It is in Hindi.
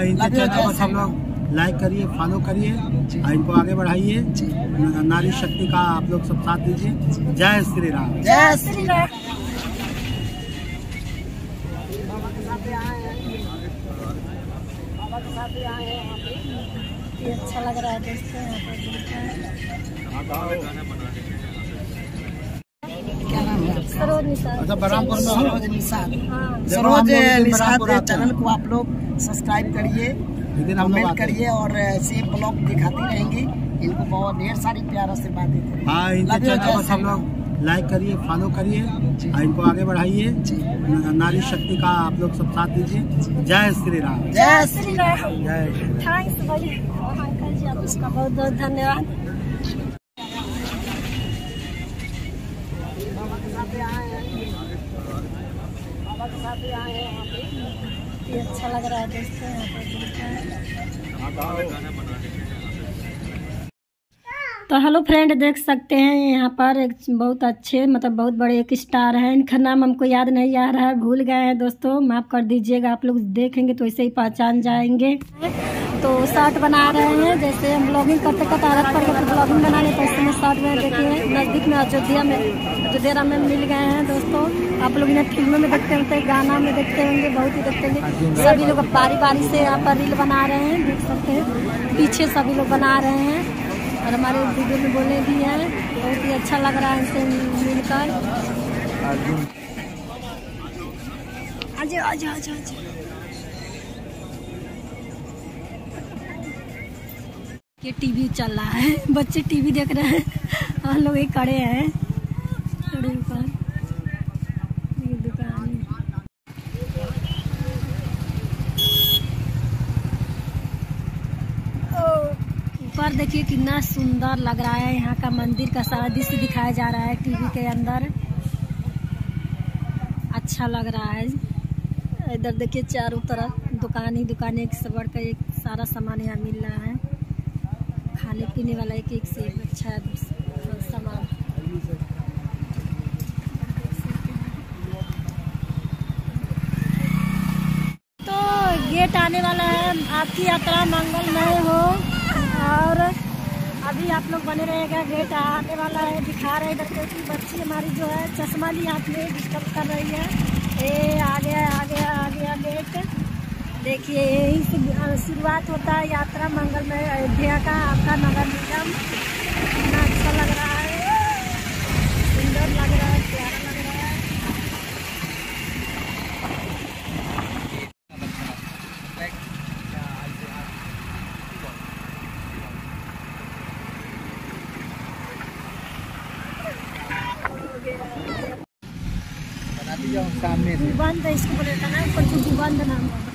हाँ, इनके चैनल को सब लोग लाइक करिए, फॉलो करिए और इनको आगे बढ़ाइए। नारी शक्ति का आप लोग सब साथ दीजिए। जय श्री राम। जय श्री राम। ये अच्छा लग रहा है दोस्तों। क्या नाम है? सरोज निषाद। सरोज निषाद। सरोज निषाद चैनल को आप लोग सब्सक्राइब करिए, कमेंट करिए और ऐसे ब्लॉग दिखाती रहेंगी। इनको बहुत ढेर सारी प्यार आशीर्वाद देते हैं। हाँ, इनके चैनल को सब लोग लाइक करिए, फॉलो करिए और इनको आगे बढ़ाइए। नारी शक्ति का आप लोग सब साथ दीजिए। जय श्री राम। जय श्री राम। जय श्री राम। थैंक्स भाई अंकल जी, आपका बहुत बहुत धन्यवाद। ये अच्छा लग रहा है दोस्तों। तो हेलो फ्रेंड, देख सकते हैं यहाँ पर एक बहुत अच्छे मतलब बहुत बड़े एक स्टार हैं। इनका नाम हमको याद नहीं आ रहा है, भूल गए हैं दोस्तों, माफ़ कर दीजिएगा। आप लोग देखेंगे तो ऐसे ही पहचान जाएंगे। तो शॉर्ट बना रहे हैं, जैसे हम ब्लॉगिंग करते करते आदत पर ब्लॉगिंग बना लेते हैं। इसमें शॉर्ट में देखिए नज़दीक में अयोध्या में मिल गए हैं दोस्तों। आप लोग इन्हें फिल्मों में देखते होंगे, गाना में देखते होंगे, बहुत ही देखते होंगे। सभी लोग बारी बारी से यहाँ पर रील बना रहे हैं, देख सकते हैं पीछे सभी लोग बना रहे हैं और हमारे वीडियो में बोले भी हैं। बहुत ही अच्छा लग रहा है इनसे मिलकर। आजा। ये टीवी चल रहा है, बच्चे टीवी देख रहे हैं और लोग एक खड़े हैं ऊपर। ये दुकान ऊपर देखिए कितना सुंदर लग रहा है। यहाँ का मंदिर का सारा दृश्य दिखाया जा रहा है टीवी के अंदर। अच्छा लग रहा है। इधर देखिए चारों तरफ दुकान ही दुकान, एक से बढ़कर एक सारा सामान यहाँ मिल रहा है। खाने पीने वाला एक से एक अच्छा सामान। तो गेट आने वाला है। आपकी यात्रा मंगलमय हो। और अभी आप लोग बने रहेगा, गेट आने वाला है। दिखा रहे इधर क्योंकि बच्ची हमारी जो है चश्मा ली हाथ में डिस्टर्ब कर रही है। ये आ गया गेट। देखिए यही से शुरुआत होता है यात्रा मंगलमय अयोध्या का। आपका नगर निगम कितना अच्छा लग रहा है, सुंदर लग रहा है, प्यारा लग रहा है। सामने बंद है, इसको बोले था ना ऊपर बंद नाम।